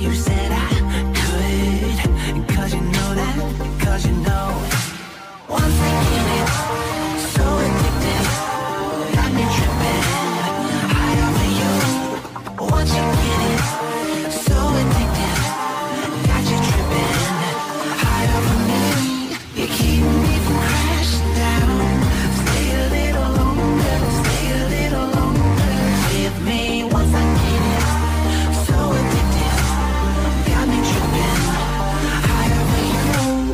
You said I could, 'cause you know that, 'cause you know. Once I get it, so addicted, got me tripping, high over you. Once you get it, so addicted, got you tripping, high over me. You keep me from crashing down. Stay a little longer, stay a little longer with me. Once I get it, so addicted, got me tripping, high over you.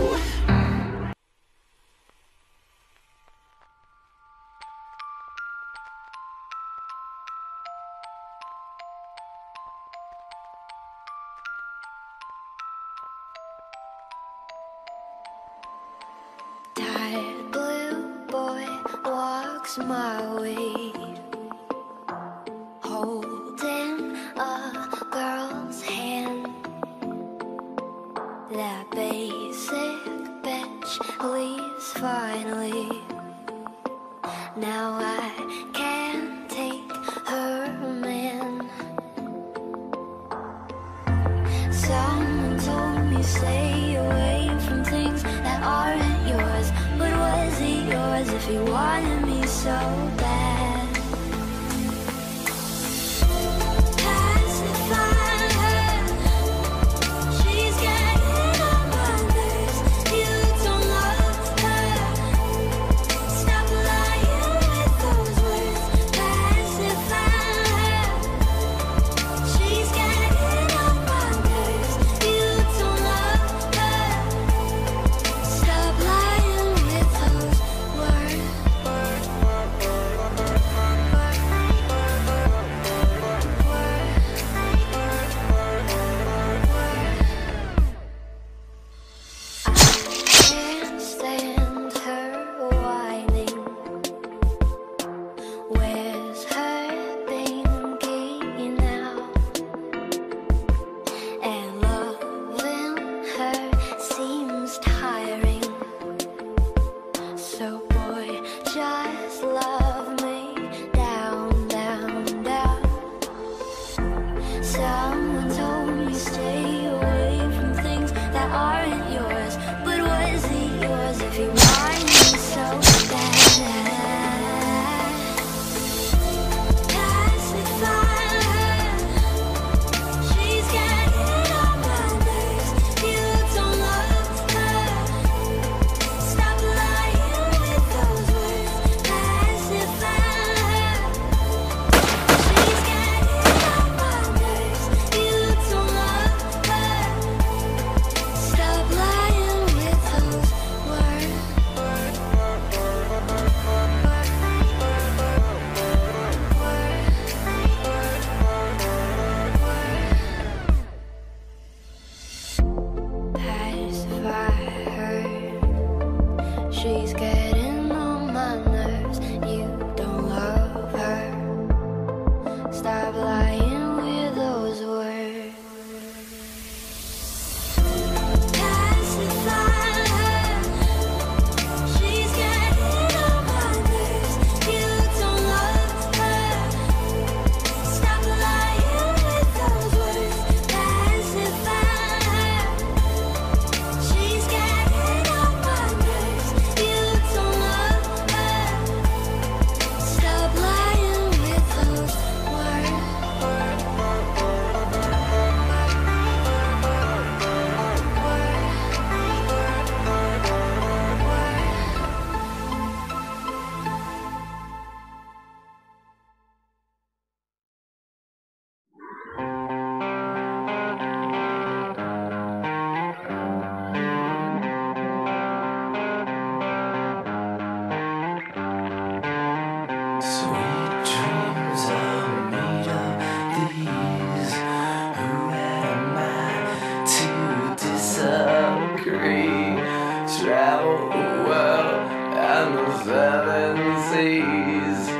Tired blue boy walks my way, holding a girl's hand. That basic bitch leaves finally. Now I can't take her man. Someone told me stay away from things that aren't yours. But was he yours if he wanted me so bad? Pacify her, she's getting on my nerves. You don't love her, stop lying with those words. Pacify her, she's getting on my nerves. You don't love her, stop lying with those words. I can't stand her whining. Where's her pinky now? And loving her seems tiring. So boy, just love me down, down, down. Someone told me stay away from things that aren't yours. But was he yours if he wanted me so bad? Pacify her, she's getting on my nerves. You don't love her, stop lying with those words. Pacify her, she's getting on my nerves. You don't love her, stop lying with those words. Pacify her, she's getting on my nerves. You don't love her, stop lying with those words. Pacify her, she's getting on my nerves. You don't love her, stop lying with those words. Pacify her, she's getting on my nerves. You don't love her, stop lying with those words. Sweet dreams are made of these. Who am I to disagree? Travel the world and the seven seas.